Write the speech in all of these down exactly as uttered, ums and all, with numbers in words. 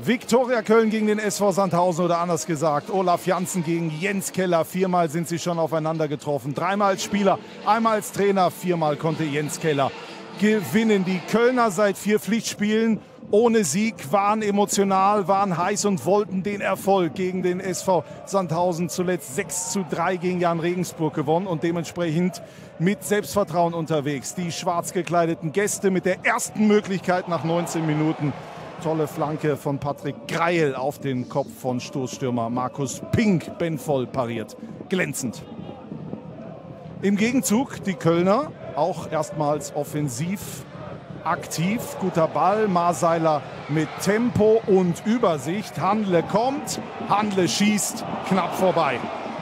Viktoria Köln gegen den S V Sandhausen oder anders gesagt Olaf Janssen gegen Jens Keller. Viermal sind sie schon aufeinander getroffen. Dreimal als Spieler, einmal als Trainer. Viermal konnte Jens Keller gewinnen. Die Kölner seit vier Pflichtspielen ohne Sieg waren emotional, waren heiß und wollten den Erfolg gegen den S V Sandhausen. Zuletzt sechs zu drei gegen Jan Regensburg gewonnen und dementsprechend mit Selbstvertrauen unterwegs. Die schwarz gekleideten Gäste mit der ersten Möglichkeit nach neunzehn Minuten. Tolle Flanke von Patrick Greil auf den Kopf von Stoßstürmer Markus Pink. Ben voll pariert. Glänzend. Im Gegenzug die Kölner auch erstmals offensiv aktiv. Guter Ball. Marseiler mit Tempo und Übersicht. Handle kommt. Handle schießt. Knapp vorbei.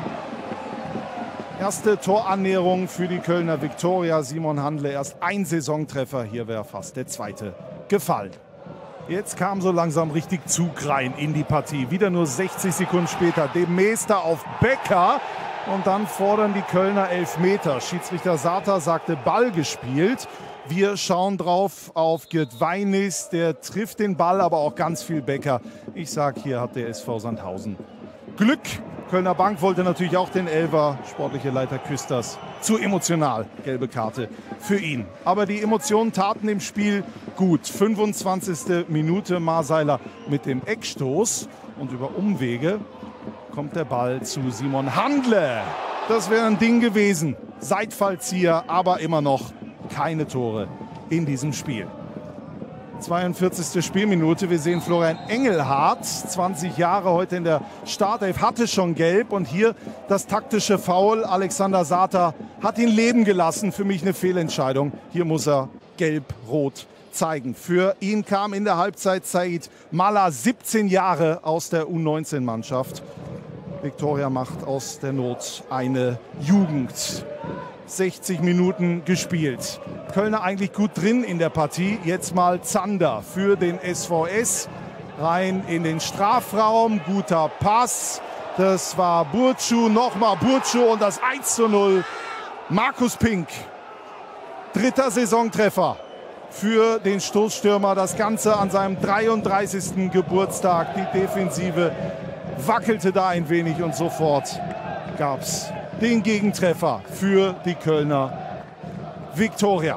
Erste Torannäherung für die Kölner Viktoria. Simon Handle erst ein Saisontreffer. Hier wäre fast der zweite gefallen. Jetzt kam so langsam richtig Zug rein in die Partie. Wieder nur sechzig Sekunden später. De Meester auf Becker. Und dann fordern die Kölner Elfmeter. Schiedsrichter Sata sagte Ball gespielt. Wir schauen drauf auf Gert Weinis. Der trifft den Ball, aber auch ganz viel Becker. Ich sage, hier hat der S V Sandhausen Glück. Kölner Bank wollte natürlich auch den Elfer. Sportliche Leiter Küsters zu emotional. Gelbe Karte für ihn. Aber die Emotionen taten im Spiel gut. fünfundzwanzigste Minute. Marseiler mit dem Eckstoß. Und über Umwege kommt der Ball zu Simon Handle. Das wäre ein Ding gewesen. Seitfallzieher, aber immer noch keine Tore in diesem Spiel. zweiundvierzigste Spielminute. Wir sehen Florian Engelhardt, zwanzig Jahre, heute in der Startelf, hatte schon gelb. Und hier das taktische Foul. Alexander Sata hat ihn leben gelassen. Für mich eine Fehlentscheidung. Hier muss er gelb-rot zeigen. Für ihn kam in der Halbzeit Said Malla, siebzehn Jahre, aus der U neunzehn Mannschaft. Viktoria macht aus der Not eine Jugend. sechzig Minuten gespielt. Kölner eigentlich gut drin in der Partie. Jetzt mal Zander für den S V S. Rein in den Strafraum. Guter Pass. Das war Burcu. Nochmal Burcu und das eins zu null. Markus Pink. Dritter Saisontreffer für den Stoßstürmer. Das Ganze an seinem dreiunddreißigsten Geburtstag. Die Defensive wackelte da ein wenig und sofort gab es den Gegentreffer für die Kölner Viktoria.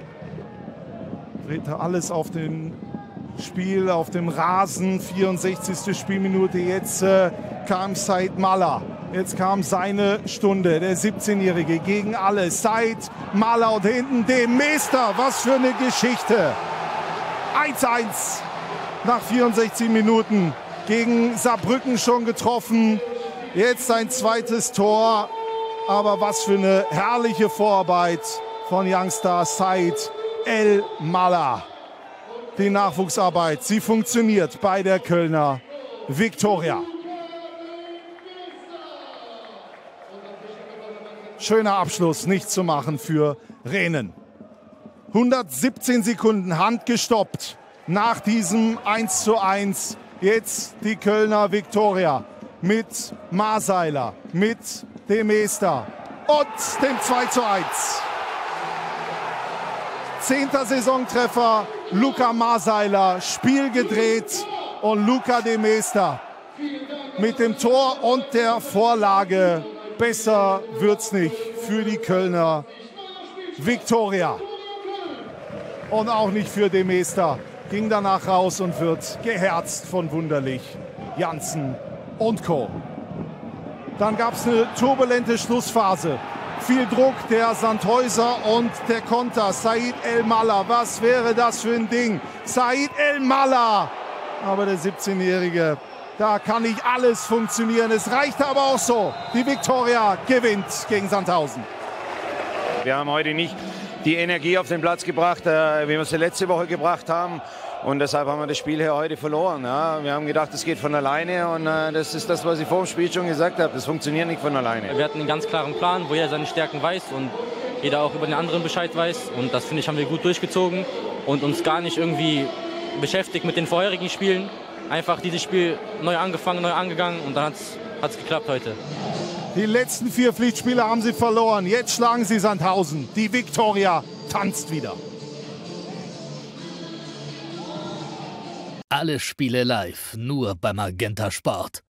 Drehte alles auf dem Spiel, auf dem Rasen. vierundsechzigste Spielminute. Jetzt äh, kam Said Malla. Jetzt kam seine Stunde. Der siebzehnjährige gegen alle. Said Malla und hinten De Meester. Was für eine Geschichte. eins zu eins nach vierundsechzig Minuten. Gegen Saarbrücken schon getroffen. Jetzt sein zweites Tor. Aber was für eine herrliche Vorarbeit von Youngster Said El Malla. Die Nachwuchsarbeit, sie funktioniert bei der Kölner Viktoria. Schöner Abschluss, nicht zu machen für Rehnen. hundertsiebzehn Sekunden handgestoppt nach diesem eins zu eins. Jetzt die Kölner Viktoria mit Marseiler, mit De Meester und dem zwei zu eins. Zehnter Saisontreffer, Luca Marseiler, Spiel gedreht und Luca De Meester mit dem Tor und der Vorlage. Besser wird's nicht für die Kölner Viktoria. Und auch nicht für De Meester. Ging danach raus und wird geherzt von Wunderlich, Janssen und Co. Dann gab es eine turbulente Schlussphase. Viel Druck der Sandhäuser und der Konter. Said El Malla, was wäre das für ein Ding? Said El Malla. Aber der siebzehnjährige, da kann nicht alles funktionieren. Es reicht aber auch so. Die Viktoria gewinnt gegen Sandhausen. Wir haben heute nicht die Energie auf den Platz gebracht, wie wir es letzte Woche gebracht haben. Und deshalb haben wir das Spiel hier heute verloren. Ja, wir haben gedacht, es geht von alleine. Und äh, das ist das, was ich vor dem Spiel schon gesagt habe. Das funktioniert nicht von alleine. Wir hatten einen ganz klaren Plan, wo jeder seine Stärken weiß und jeder auch über den anderen Bescheid weiß. Und das, finde ich, haben wir gut durchgezogen und uns gar nicht irgendwie beschäftigt mit den vorherigen Spielen. Einfach dieses Spiel neu angefangen, neu angegangen und dann hat es geklappt heute. Die letzten vier Pflichtspiele haben sie verloren. Jetzt schlagen sie Sandhausen. Die Viktoria tanzt wieder. Alle Spiele live, nur bei Magenta Sport.